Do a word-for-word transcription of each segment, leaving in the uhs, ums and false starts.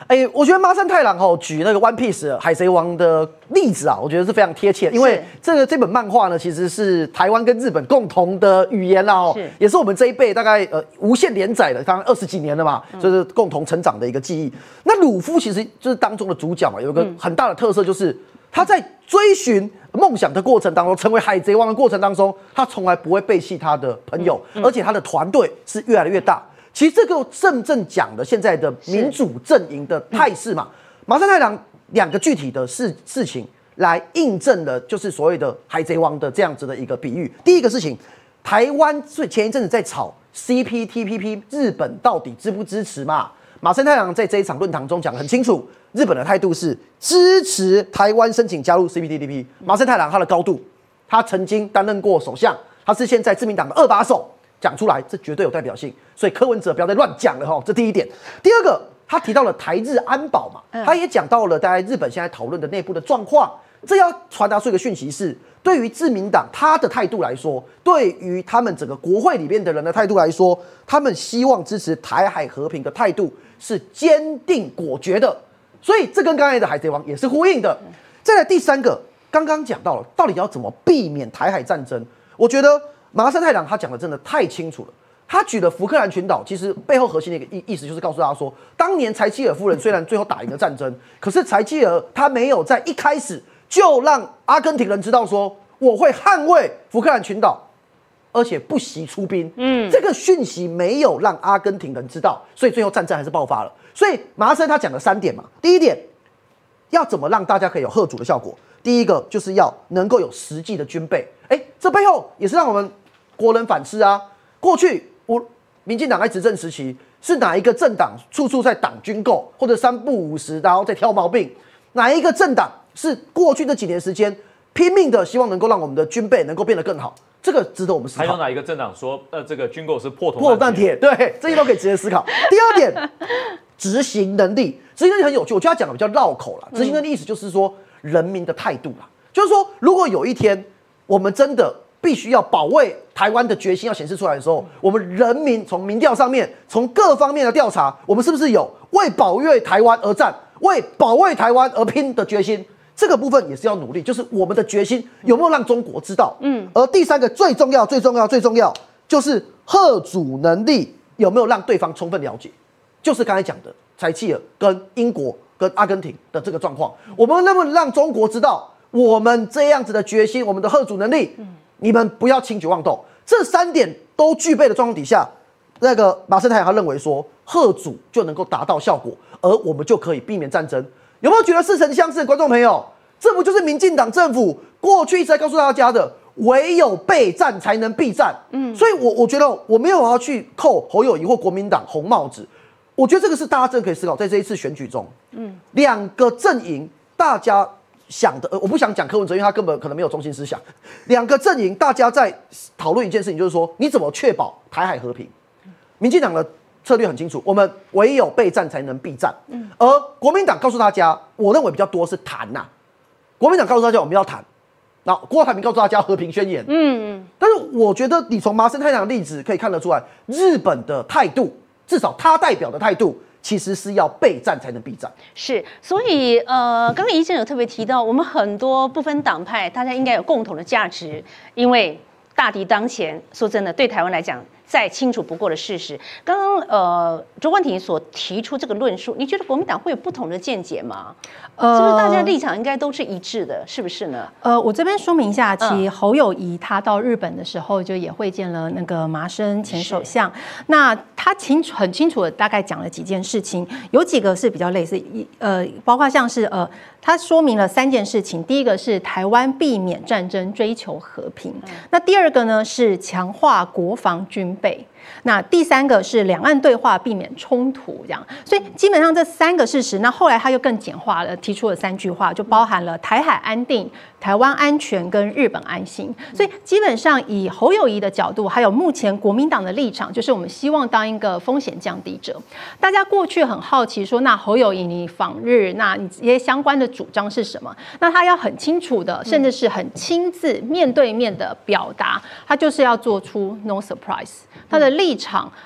哎、欸，我觉得麻生太郎吼举那个《One Piece》海贼王的例子啊，我觉得是非常贴切，因为这个这本漫画呢，其实是台湾跟日本共同的语言啦，哦，也是我们这一辈大概呃无限连载的，当然二十几年了嘛，就是共同成长的一个记忆。那鲁夫其实就是当中的主角嘛，有一个很大的特色就是他在追寻梦想的过程当中，成为海贼王的过程当中，他从来不会背弃他的朋友，而且他的团队是越来越大。其实这个正正讲的现在的民主阵营的态势嘛，麻生太郎两个具体的事事情来印证了，就是所谓的海贼王的这样子的一个比喻。第一个事情，台湾最前一阵子在吵 C P T P P， 日本到底支不支持嘛？麻生太郎在这一场论坛中讲得很清楚，日本的态度是支持台湾申请加入 C P T P P。麻生太郎他的高度，他曾经担任过首相，他是现在自民党的二把手。讲出来，这绝对有代表性，所以柯文哲不要再乱讲了哈。这第一点。第二个，他提到了台日安保嘛，他也讲到了大概日本现在讨论的内部的状况。这要传达出一个讯息是，对于自民党他的态度来说，对于他们整个国会里面的人的态度来说，他们希望支持台海和平的态度是坚定果决的。所以这跟刚才的海贼王也是呼应的。再来第三个，刚刚讲到了，到底要怎么避免台海战争？我觉得。麻生太郎他讲的真的太清楚了，他举了福克兰群岛，其实背后核心的一个意意思就是告诉大家说，当年柴契尔夫人虽然最后打赢了战争，可是柴契尔他没有在一开始就让阿根廷人知道说我会捍卫福克兰群岛，而且不惜出兵。嗯，这个讯息没有让阿根廷人知道，所以最后战争还是爆发了。所以麻生他讲了三点嘛，第一点，要怎么让大家可以有嚇阻的效果？第一个就是要能够有实际的军备，哎，这背后也是让我们。国人反思啊！过去我民进党在执政时期，是哪一个政党处处在挡军购，或者三不五时，然后再挑毛病？哪一个政党是过去这几年时间拼命的希望能够让我们的军备能够变得更好？这个值得我们思考。 还有哪一个政党说，呃，这个军购是破铜破铜烂铁？对，这些都可以直接思考。第二点，执行能力，执行能力很有趣，我觉得他讲的比较绕口啦。执行能力意思就是说人民的态度啦，就是说如果有一天我们真的必须要保卫台湾的决心要显示出来的时候，我们人民从民调上面，从各方面的调查，我们是不是有为保卫台湾而战、为保卫台湾而拼的决心？这个部分也是要努力，就是我们的决心有没有让中国知道？嗯。而第三个最重要、最重要、最重要，就是嚇阻能力有没有让对方充分了解？就是刚才讲的柴契尔跟英国跟阿根廷的这个状况，我们能不能让中国知道我们这样子的决心，我们的嚇阻能力？嗯。你们不要轻举妄动，这三点都具备的状况底下，那个麻生太郎他认为说，嚇阻就能够达到效果，而我们就可以避免战争。有没有觉得似曾相识的观众朋友？这不就是民进党政府过去一直在告诉大家的，唯有备战才能避战。嗯，所以我我觉得我没有要去扣侯友宜或国民党红帽子，我觉得这个是大家真的可以思考，在这一次选举中，嗯，两个阵营大家。想的，呃，我不想讲柯文哲，因为他根本可能没有中心思想。两个阵营大家在讨论一件事情，就是说你怎么确保台海和平？民进党的策略很清楚，我们唯有备战才能避战。嗯，而国民党告诉大家，我认为比较多是谈呐、啊。国民党告诉大家我们要谈，然后郭台铭告诉大家和平宣言。嗯嗯。但是我觉得你从麻生太郎的例子可以看得出来，日本的态度，至少他代表的态度。其实是要备战才能避战， 是，所以呃，刚刚医生有特别提到，我们很多不分党派，大家应该有共同的价值，因为大敌当前，说真的，对台湾来讲，再清楚不过的事实。刚刚呃，周冠廷所提出这个论述，你觉得国民党会有不同的见解吗？呃，是不是大家立场应该都是一致的？是不是呢？ 呃，我这边说明一下，其实侯友宜他到日本的时候，就也会见了那个麻生前首相。那他清楚很清楚的大概讲了几件事情，有几个是比较类似，呃，包括像是呃。他说明了三件事情，第一个是台湾避免战争，追求和平。那第二个呢是强化国防军备。那第三个是两岸对话，避免冲突，这样。所以基本上这三个事实，那后来他又更简化了，提出了三句话，就包含了台海安定、台湾安全跟日本安心。所以基本上以侯友宜的角度，还有目前国民党的立场，就是我们希望当一个风险降低者。大家过去很好奇说，那侯友宜你访日，那你这些相关的主张是什么？那他要很清楚的，甚至是很亲自面对面的表达，他就是要做出 no surprise， 他的立场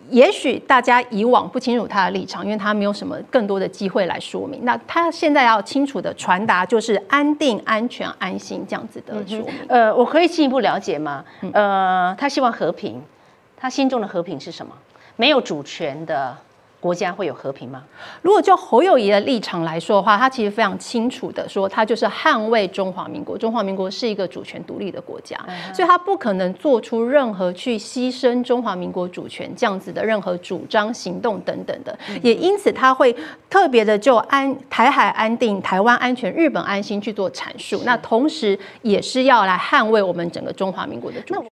也许大家以往不清楚他的立场，因为他没有什么更多的机会来说明。那他现在要清楚的传达，就是安定、安全、安心这样子的说明。 呃，我可以进一步了解吗？呃，他希望和平，他心中的和平是什么？没有主权的国家会有和平吗？ 如果就侯友宜的立场来说的话，他其实非常清楚的说，他就是捍卫中华民国。中华民国是一个主权独立的国家，嗯、所以他不可能做出任何去牺牲中华民国主权这样子的任何主张、行动等等的。嗯、也因此，他会特别的就安台海安定、台湾安全、日本安心去做阐述。那同时也是要来捍卫我们整个中华民国的主权。